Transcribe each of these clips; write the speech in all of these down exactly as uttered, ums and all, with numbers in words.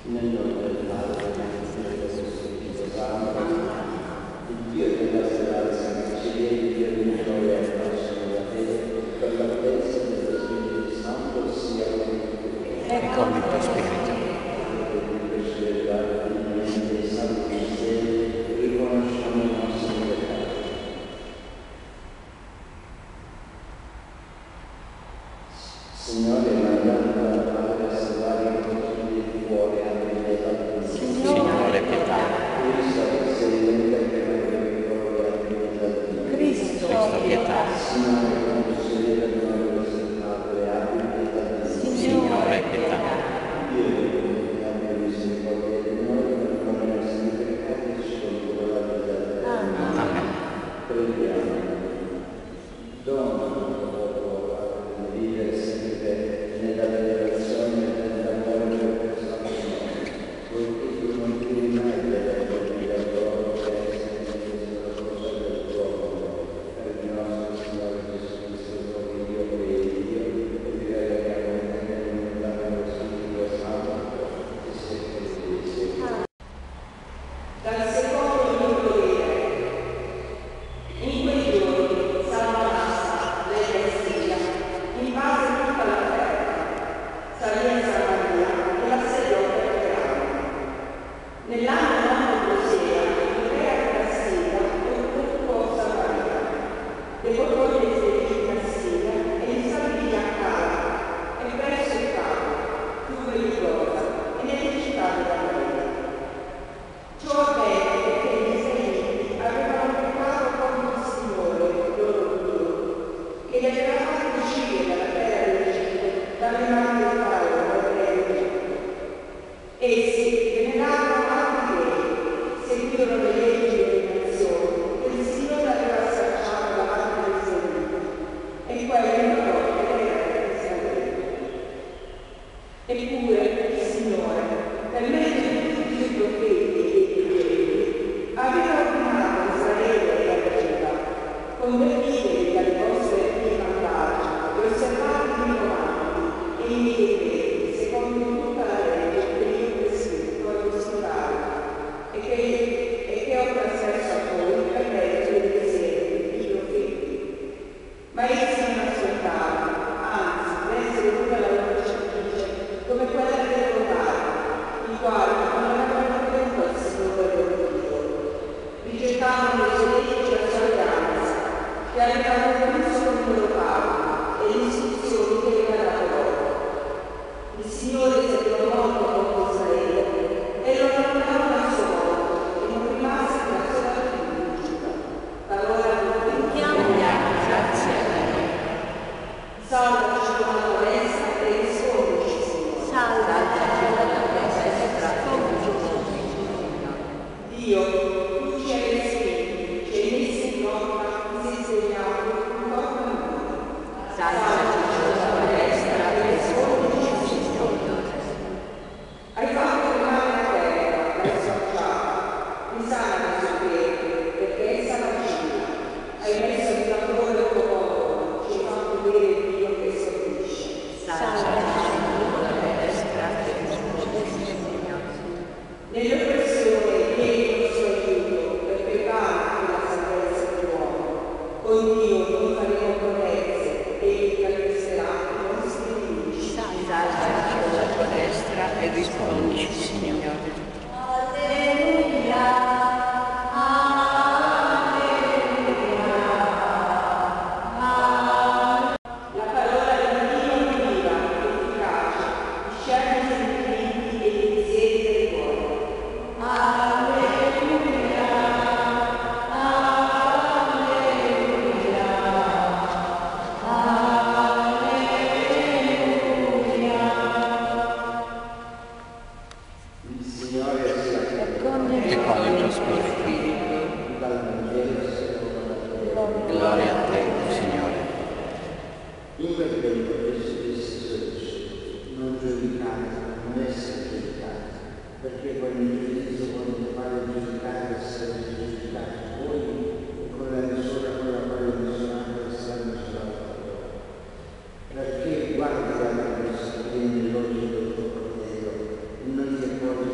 Perché guarda la persona che nell'occhio del tuo fratello e non ti accorgi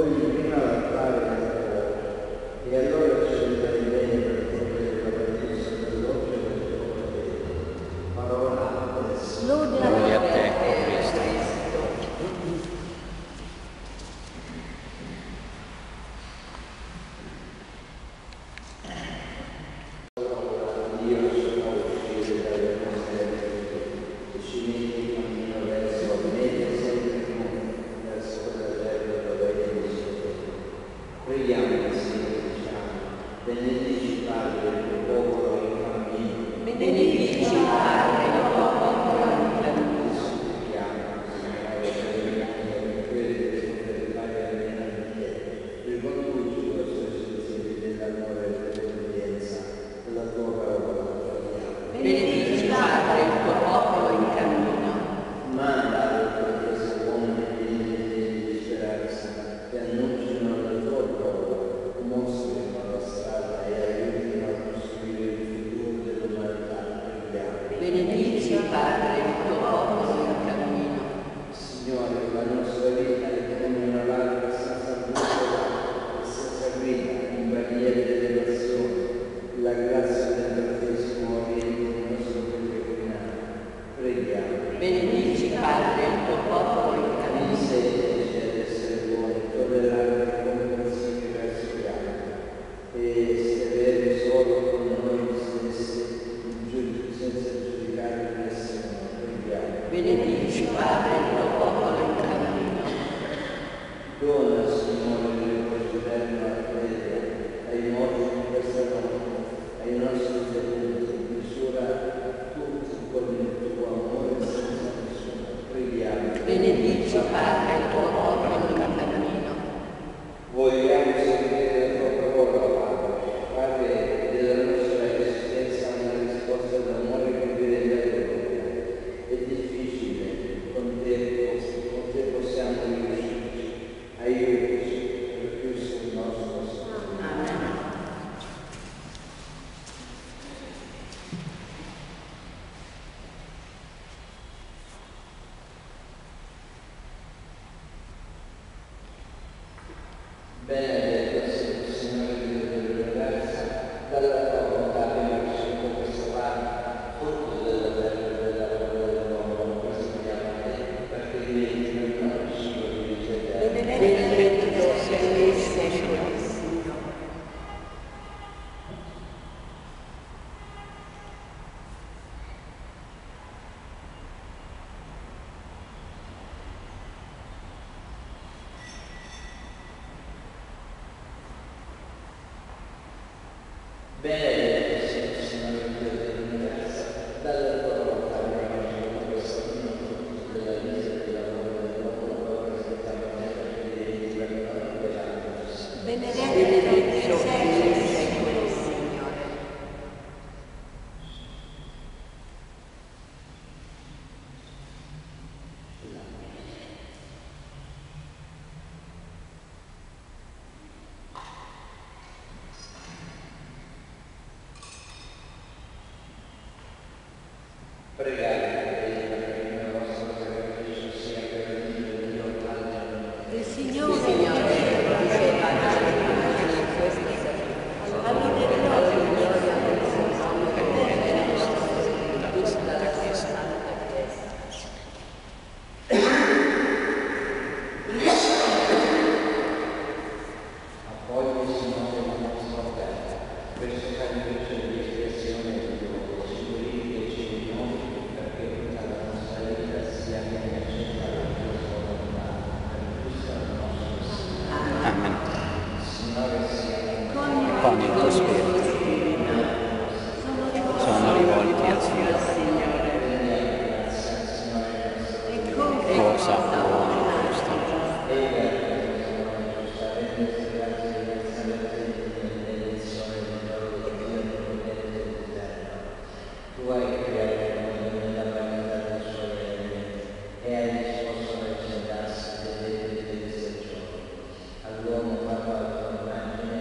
Gloria a te, o Cristo.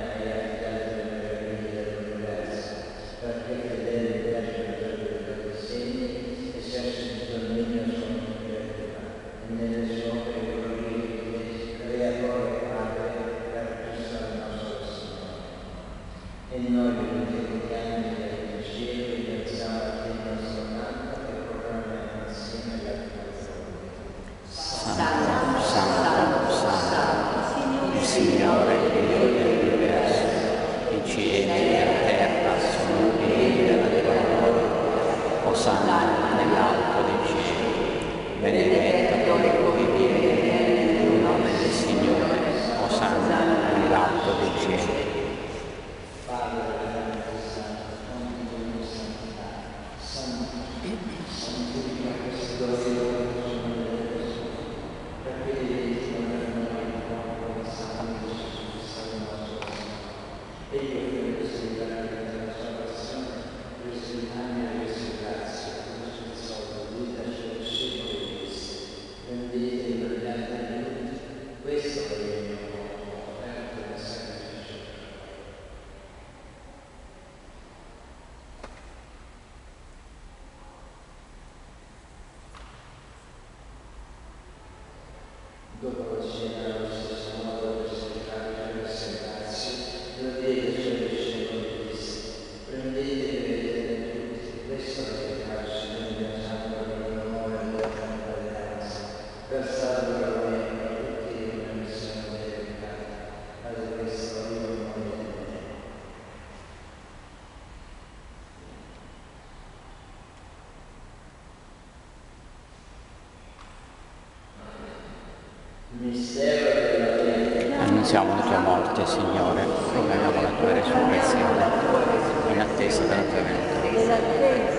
Perché fedele piace per annunziamo la tua morte, Signore, proclamiamo la tua resurrezione, in attesa della tua venuta.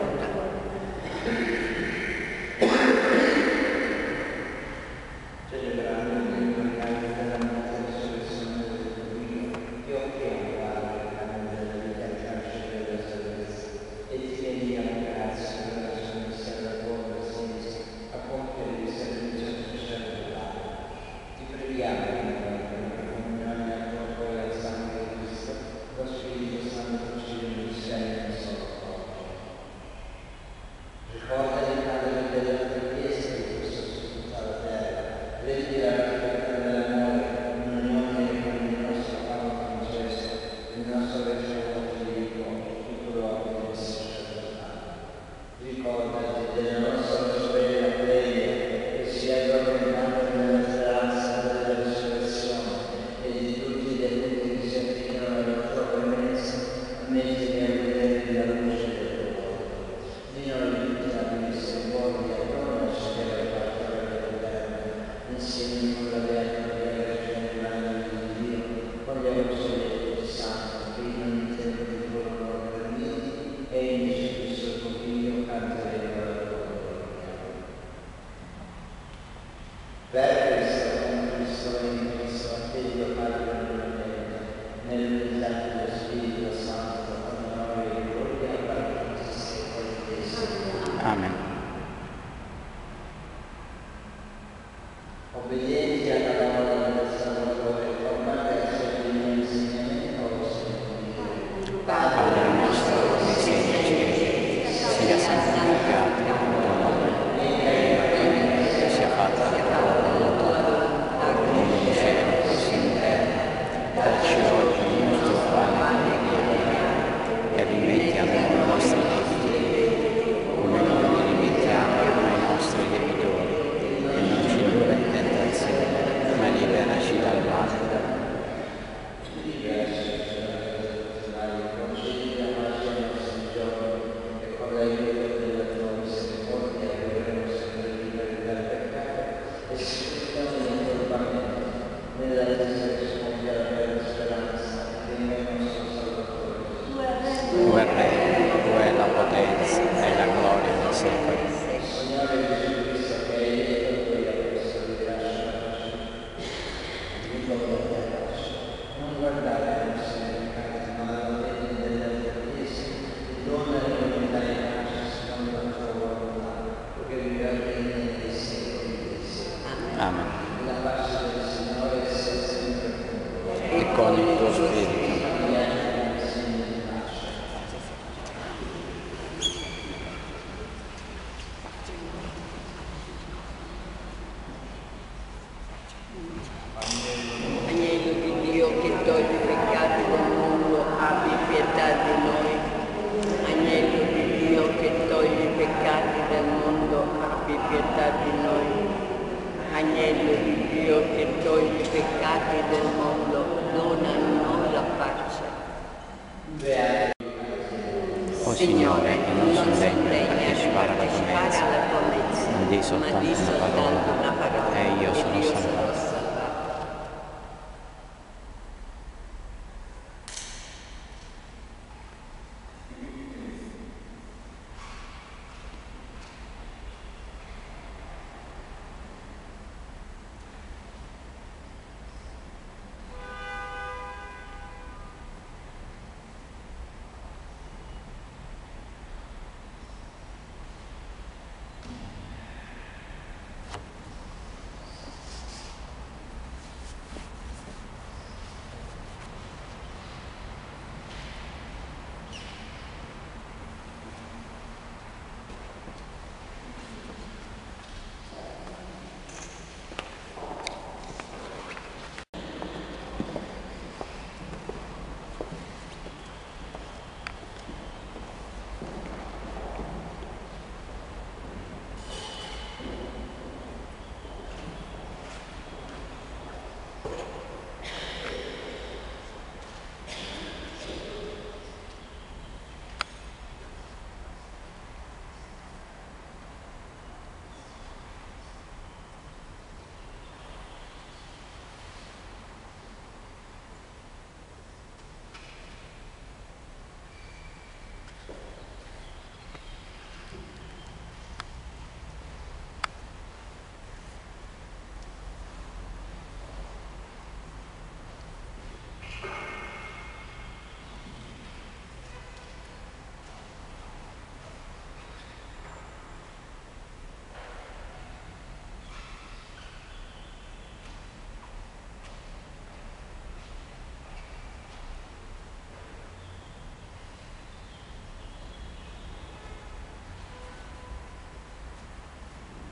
Amen. Obbedienti alla parola del Salvatore, formate al suo insegnamento, Padre nostro, che sei nei cieli, sia santificato il tuo nome, che sia fatta la tua volontà, come in cielo così in terra. Dacci oggi il nostro pane quotidiano e rimetti a noi i nostri debiti, come noi li rimettiamo ai nostri debitori, e non ci indurre in tentazione, ma liberaci dal male. Tu è il Re, tu è la potenza e la gloria nei secoli. non guardare i nostri peccati, ma la vita della Chiesa, donna e l'umanità in pace secondo la tua volontà, perché vivrà bene nei secoli dei secoli. Amen. La pace del Signore sia sempre con voi. E con il tuo spirito. Agnello di Dio che toglie i peccati del mondo, abbi pietà di noi. Agnello di Dio che toglie i peccati del mondo, abbi pietà di noi. Agnello di Dio che toglie i peccati del mondo, dona a noi la pace. O Signore, che non sono degno di partecipare alla tua mezza, ma di soltanto una parola, e io sono salvato.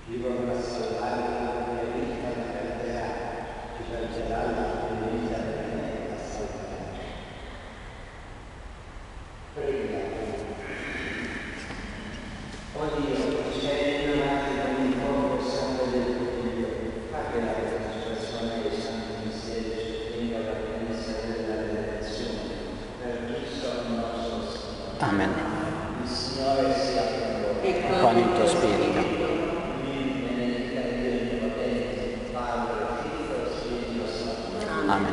Vivo razionale la mia vita mi perderà, ci perderà la mia vita per me assolutamente. Prega. Oh Dio, c'è una macchina di fuoco sangue del tuo Dio, fa che la partecipazione ai santi misteri ci tenga la pienezza della redenzione, per Cristo nostro Signore. Amen. Il Signore sia con voi. Con il tuo spirito. Amen.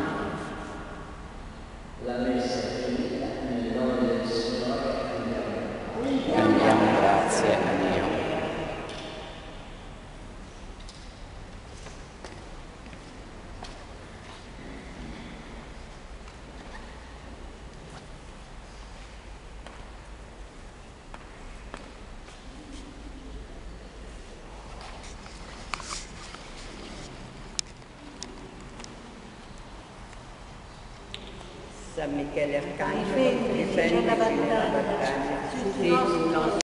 La messa è finita, nel nome del Signore andiamo. Rendiamo grazie a Dio. San Michele Arcangelo, difenditi nella battaglia, sì, il nostro